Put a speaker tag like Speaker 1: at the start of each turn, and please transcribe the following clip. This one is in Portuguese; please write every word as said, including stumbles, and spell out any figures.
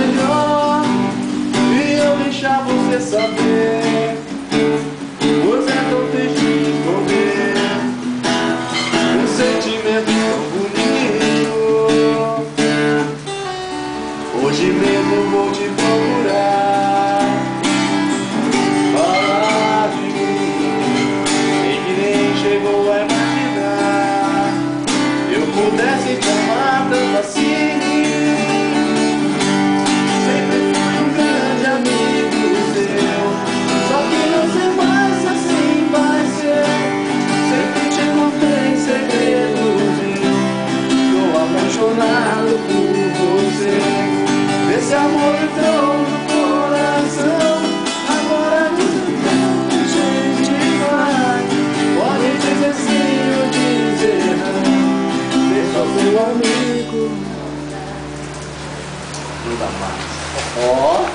Speaker 1: melhor e eu deixar você saber. Você é tão triste de esconder um sentimento tão bonito. Hoje mesmo vou te procurar, falar de mim, e que nem chegou a imaginar. Eu pudesse te amar tanto assim. Sempre fui um grande amigo seu, só que você faz assim, vai ser. Sempre te contei segredos meus, estou apaixonado por você. Esse amor entrou no coração, agora me entende demais. Pode dizer sim ou dizer não, deixa o seu amigo. Não dá mais. Ó.